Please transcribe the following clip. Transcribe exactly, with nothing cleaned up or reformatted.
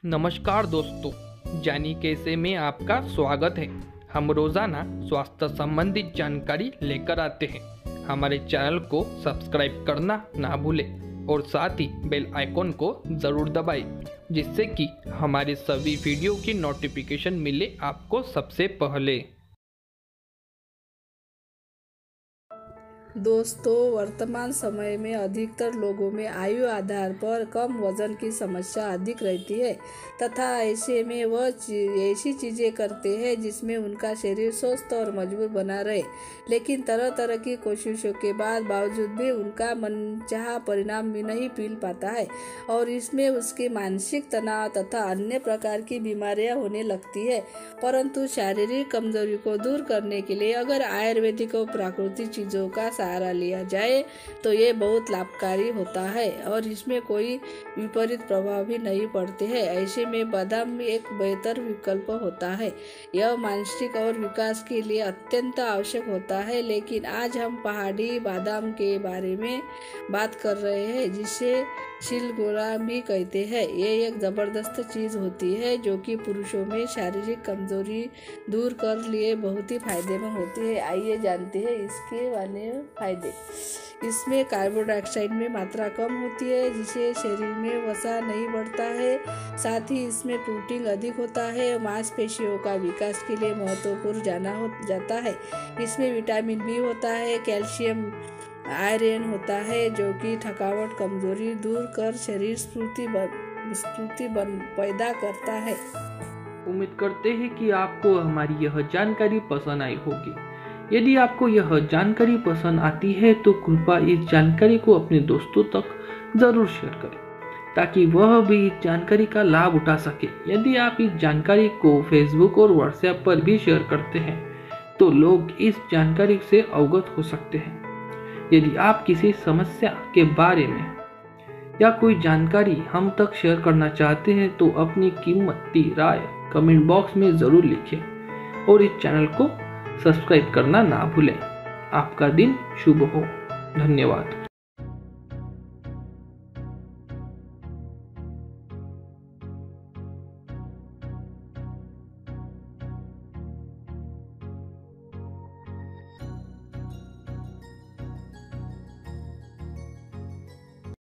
नमस्कार दोस्तों, जानी कैसे में आपका स्वागत है। हम रोजाना स्वास्थ्य संबंधित जानकारी लेकर आते हैं। हमारे चैनल को सब्सक्राइब करना ना भूलें और साथ ही बेल आइकॉन को ज़रूर दबाएं, जिससे कि हमारे सभी वीडियो की नोटिफिकेशन मिले आपको सबसे पहले। दोस्तों, वर्तमान समय में अधिकतर लोगों में आयु आधार पर कम वजन की समस्या अधिक रहती है तथा ऐसे में वह ऐसी चीज़ें करते हैं जिसमें उनका शरीर स्वस्थ और मजबूत बना रहे, लेकिन तरह तरह की कोशिशों के बाद बावजूद भी उनका मनचाहा परिणाम भी नहीं मिल पाता है और इसमें उसके मानसिक तनाव तथा अन्य प्रकार की बीमारियां होने लगती है। परंतु शारीरिक कमजोरी को दूर करने के लिए अगर आयुर्वेदिक और प्राकृतिक चीज़ों का सहारा लिया जाए तो ये बहुत लाभकारी होता है और इसमें कोई विपरीत प्रभाव भी नहीं पड़ते हैं। ऐसे में बादाम भी एक बेहतर विकल्प होता है। यह मानसिक और विकास के लिए अत्यंत आवश्यक होता है। लेकिन आज हम पहाड़ी बादाम के बारे में बात कर रहे हैं, जिसे शिलगोरा भी कहते हैं। ये एक ज़बरदस्त चीज़ होती है जो कि पुरुषों में शारीरिक कमजोरी दूर कर लिए बहुत ही फायदेमंद होती है। आइए जानते हैं इसके वाले फायदे। इसमें कार्बन डाइऑक्साइड में मात्रा कम होती है, जिससे शरीर में वसा नहीं बढ़ता है। साथ ही इसमें प्रोटीन अधिक होता है और मांसपेशियों का विकास के लिए महत्वपूर्ण जाना हो जाता है। इसमें विटामिन बी होता है, कैल्शियम, आयरन होता है जो कि थकावट कमजोरी दूर कर शरीर स्फूर्ति स्फूर्ति बन पैदा करता है। उम्मीद करते हैं कि आपको हमारी यह जानकारी पसंद आई होगी। यदि आपको यह जानकारी पसंद आती है तो कृपया इस जानकारी को अपने दोस्तों तक जरूर शेयर करें ताकि वह भी इस जानकारी का लाभ उठा सके। यदि आप इस जानकारी को फेसबुक और व्हाट्सएप पर भी शेयर करते हैं तो लोग इस जानकारी से अवगत हो सकते हैं। यदि आप किसी समस्या के बारे में या कोई जानकारी हम तक शेयर करना चाहते हैं तो अपनी कीमती राय कमेंट बॉक्स में ज़रूर लिखें और इस चैनल को सब्सक्राइब करना ना भूलें। आपका दिन शुभ हो। धन्यवाद।